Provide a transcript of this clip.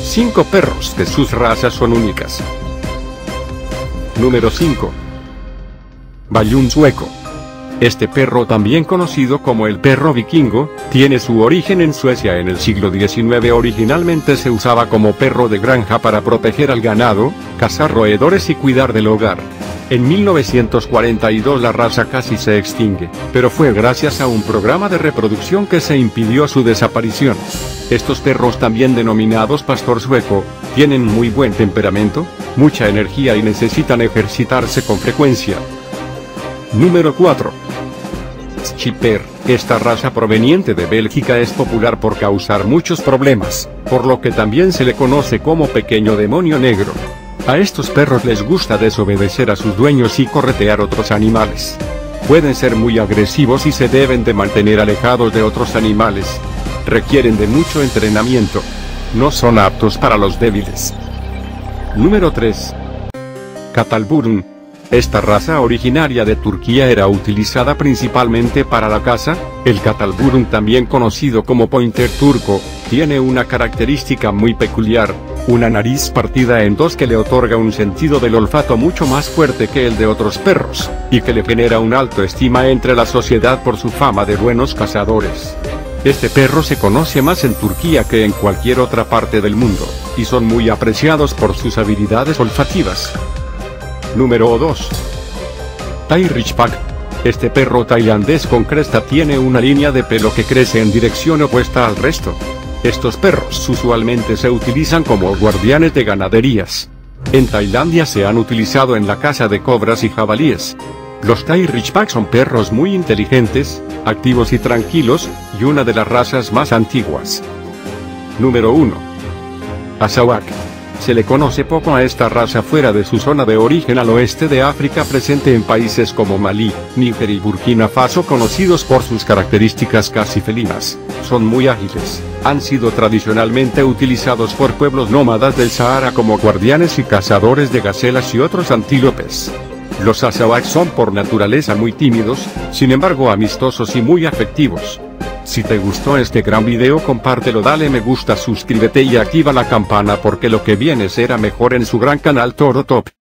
5 perros de sus razas son únicas. Número 5. Bayún sueco. Este perro, también conocido como el perro vikingo, tiene su origen en Suecia en el siglo XIX. Originalmente se usaba como perro de granja para proteger al ganado, cazar roedores y cuidar del hogar. En 1942 la raza casi se extingue, pero fue gracias a un programa de reproducción que se impidió su desaparición. Estos perros, también denominados pastor sueco, tienen muy buen temperamento, mucha energía y necesitan ejercitarse con frecuencia. Número 4. Schipper. Esta raza proveniente de Bélgica es popular por causar muchos problemas, por lo que también se le conoce como pequeño demonio negro. A estos perros les gusta desobedecer a sus dueños y corretear otros animales. Pueden ser muy agresivos y se deben de mantener alejados de otros animales. Requieren de mucho entrenamiento. No son aptos para los débiles. Número 3. Katalburun. Esta raza originaria de Turquía era utilizada principalmente para la caza. El Katalburun, también conocido como pointer turco, tiene una característica muy peculiar, una nariz partida en dos que le otorga un sentido del olfato mucho más fuerte que el de otros perros, y que le genera una alta estima entre la sociedad por su fama de buenos cazadores. Este perro se conoce más en Turquía que en cualquier otra parte del mundo, y son muy apreciados por sus habilidades olfativas. Número 2. Thai Ridgeback. Este perro tailandés con cresta tiene una línea de pelo que crece en dirección opuesta al resto. Estos perros usualmente se utilizan como guardianes de ganaderías. En Tailandia se han utilizado en la caza de cobras y jabalíes. Los Thai Ridgeback son perros muy inteligentes, activos y tranquilos, y una de las razas más antiguas. Número 1. Azawak. Se le conoce poco a esta raza fuera de su zona de origen al oeste de África, presente en países como Malí, Níger y Burkina Faso, conocidos por sus características casi felinas. Son muy ágiles, han sido tradicionalmente utilizados por pueblos nómadas del Sahara como guardianes y cazadores de gacelas y otros antílopes. Los Azawak son por naturaleza muy tímidos, sin embargo amistosos y muy afectivos. Si te gustó este gran video, compártelo, dale me gusta, suscríbete y activa la campana porque lo que viene será mejor en su gran canal Toro Top.